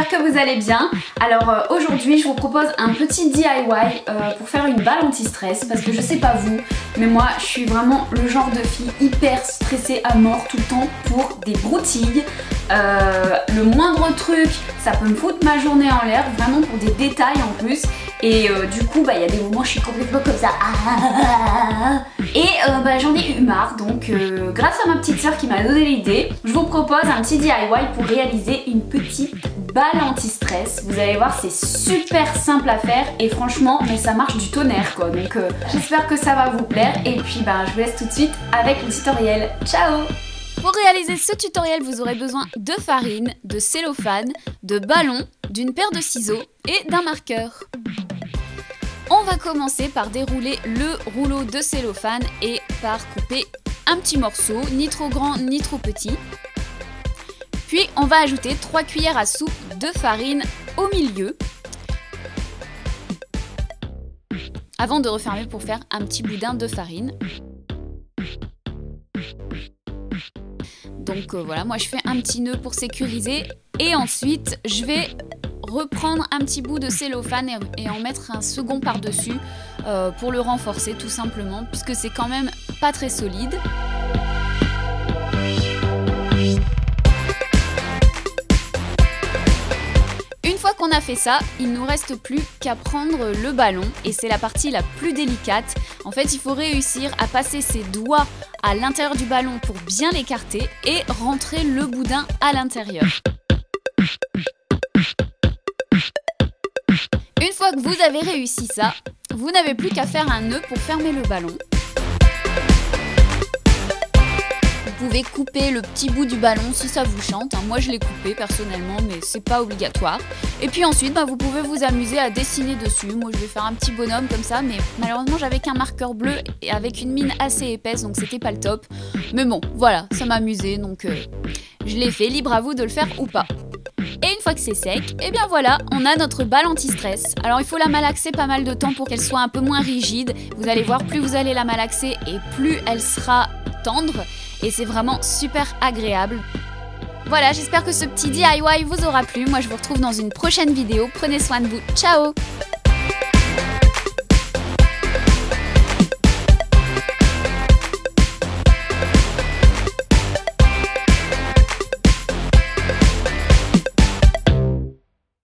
que vous allez bien. Alors aujourd'hui je vous propose un petit DIY pour faire une balle anti-stress parce que je sais pas vous, mais moi je suis vraiment le genre de fille hyper stressée à mort tout le temps pour des broutilles. Le moindre truc, ça peut me foutre ma journée en l'air, vraiment pour des détails en plus. Et du coup, il y a des moments où je suis complètement comme ça. Et j'en ai eu marre, donc grâce à ma petite soeur qui m'a donné l'idée, je vous propose un petit DIY pour réaliser une petite balle anti-stress. Vous allez voir, c'est super simple à faire et franchement, mais ça marche du tonnerre quoi. Donc j'espère que ça va vous plaire et puis je vous laisse tout de suite avec le tutoriel. Ciao! Pour réaliser ce tutoriel, vous aurez besoin de farine, de cellophane, de ballons, d'une paire de ciseaux et d'un marqueur. On va commencer par dérouler le rouleau de cellophane et par couper un petit morceau, ni trop grand ni trop petit. Puis on va ajouter 3 cuillères à soupe de farine au milieu. Avant de refermer pour faire un petit boudin de farine. Donc voilà, moi je fais un petit nœud pour sécuriser et ensuite je vais reprendre un petit bout de cellophane et en mettre un second par-dessus pour le renforcer tout simplement puisque c'est quand même pas très solide. Une fois qu'on a fait ça, il ne nous reste plus qu'à prendre le ballon et c'est la partie la plus délicate. En fait, il faut réussir à passer ses doigts à l'intérieur du ballon pour bien l'écarter et rentrer le boudin à l'intérieur. Une fois que vous avez réussi ça, vous n'avez plus qu'à faire un nœud pour fermer le ballon. Vous pouvez couper le petit bout du ballon si ça vous chante. Moi je l'ai coupé personnellement, mais c'est pas obligatoire. Et puis ensuite vous pouvez vous amuser à dessiner dessus. Moi je vais faire un petit bonhomme comme ça, mais malheureusement j'avais qu'un marqueur bleu et avec une mine assez épaisse, donc c'était pas le top. Mais bon, voilà, ça m'amusait, donc je l'ai fait, libre à vous de le faire ou pas. Et une fois que c'est sec, et bien voilà, on a notre balle anti-stress. Alors il faut la malaxer pas mal de temps pour qu'elle soit un peu moins rigide. Vous allez voir, plus vous allez la malaxer et plus elle sera tendre. Et c'est vraiment super agréable. Voilà, j'espère que ce petit DIY vous aura plu. Moi je vous retrouve dans une prochaine vidéo. Prenez soin de vous. Ciao!